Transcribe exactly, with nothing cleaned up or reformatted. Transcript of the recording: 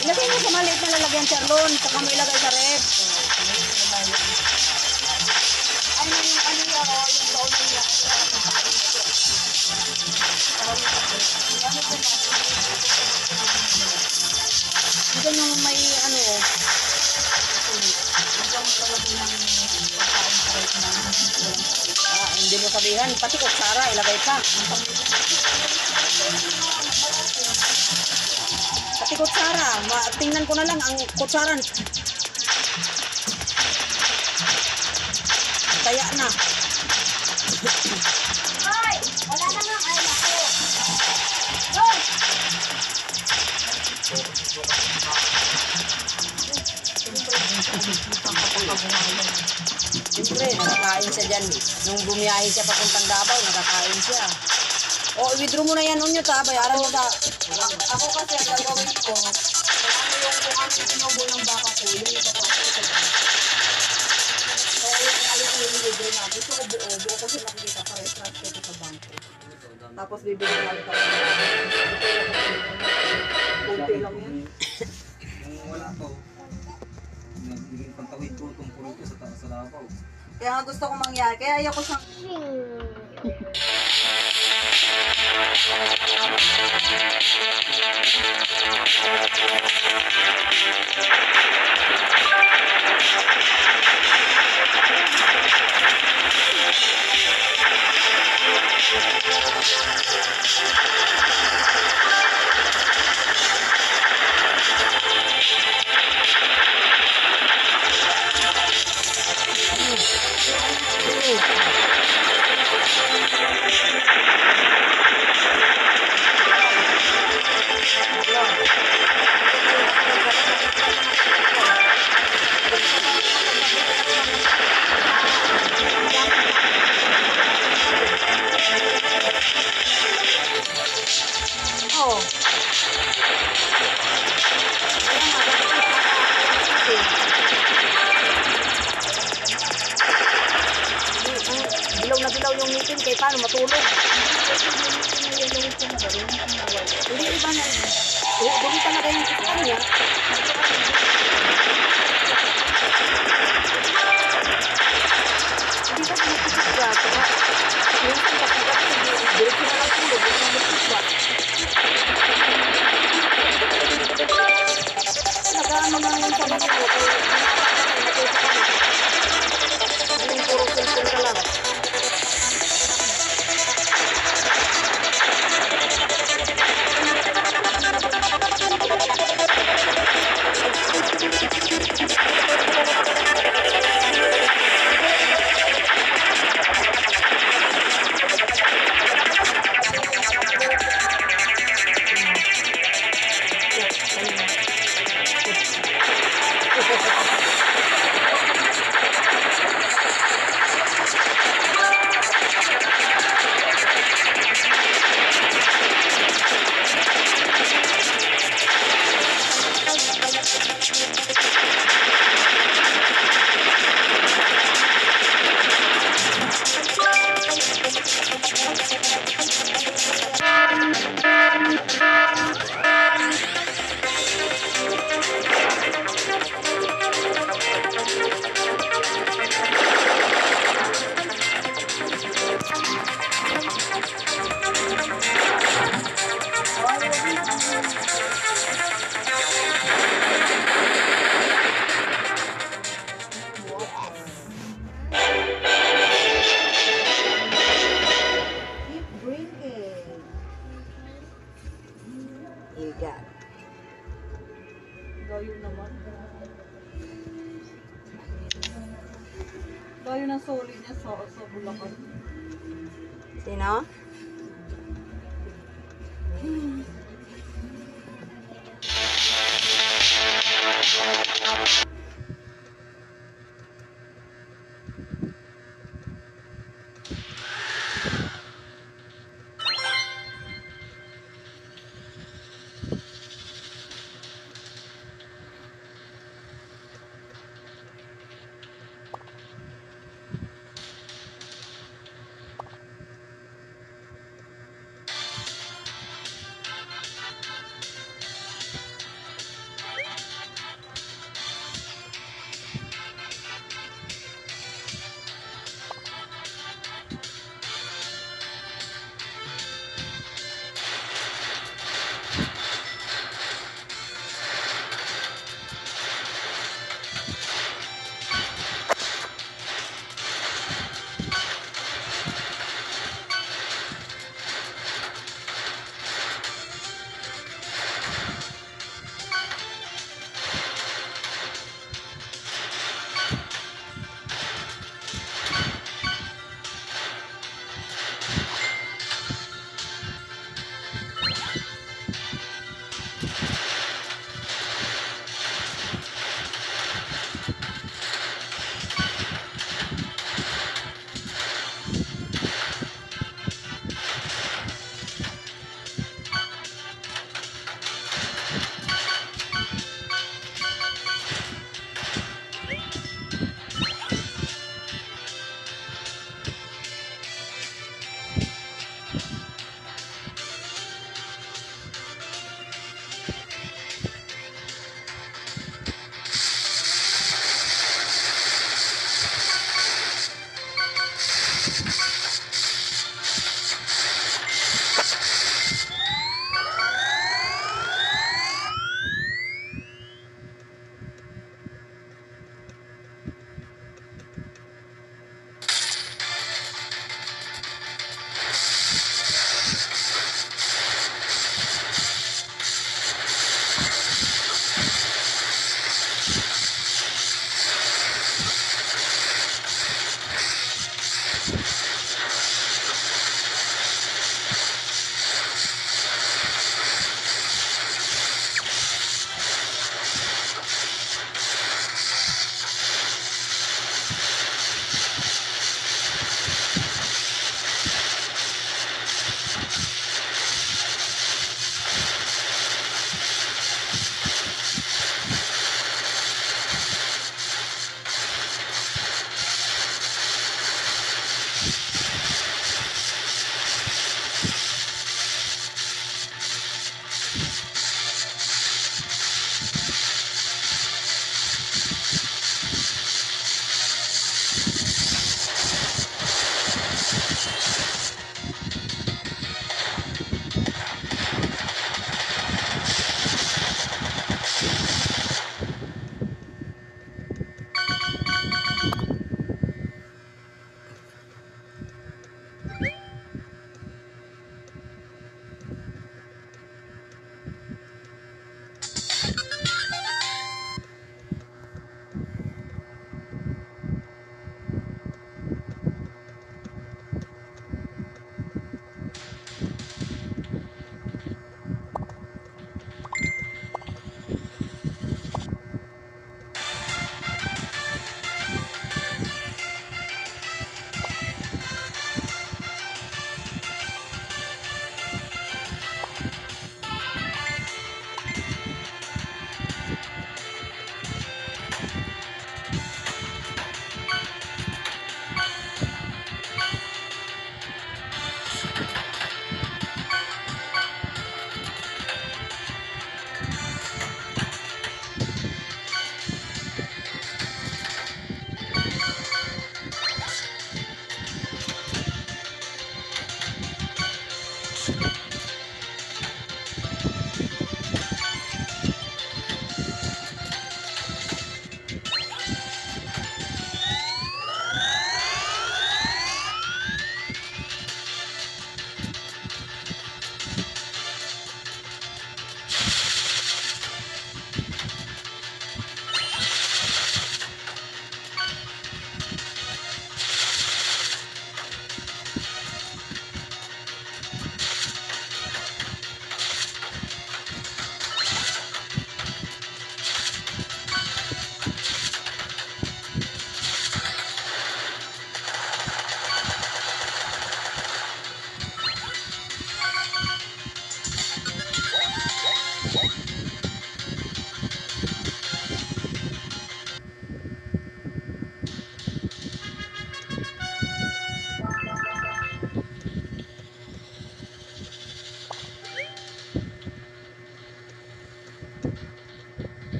Ilagay mo sa maliit na lalagyan, Charlon. Saka mo ilagay sa rep. Ay, na yung ano yan, o, yung baon na yan. Ito yung may ano, o. Ah, hindi mo sabihan. Pati kutsara, ilagay pa. Pati kutsara. Tingnan ko na lang ang kutsara. Kaya na. Hoy! Wala na nga. Ay, ako. Hoy! Siyempre, nakakain siya dyan. Nung bumiyahe siya papuntang Davao, nakakain siya. O, i-withdraw mo na yan nun yun, ha? Bayaran mo sa... Ako kasi ang gagawin ko, kung ano yung kung ano yung sinubo ng baka ko, yun yung kapatid ko. Kaya yung alin ko yung libre na. Gusto ko buo, buo ko silang kita para i-transfer ko sa bangko. Tapos bibili lang ka lang. Kunti lang yan. Kung wala pa, nagiging pantawid ko itong puro ko sa taas sa Davao. Kaya nga gusto ko mangyari. Kaya ayoko siyang... Oh. Dilaw na dilaw yung meeting, kaya paano matulog? Hindi iba na. Hindi talaga yung sa niya. Hindi ba pinapasok ka? Yung pinapasok ka, diretso na lang tulog, hindi mo pinapasok. Nag-ano na yung sabi ko, kaya yung puro cellphone ka lang. Ilgan. Layo naman. Layo ng soli niya sa, sa Bulacan. Sino? Hmm.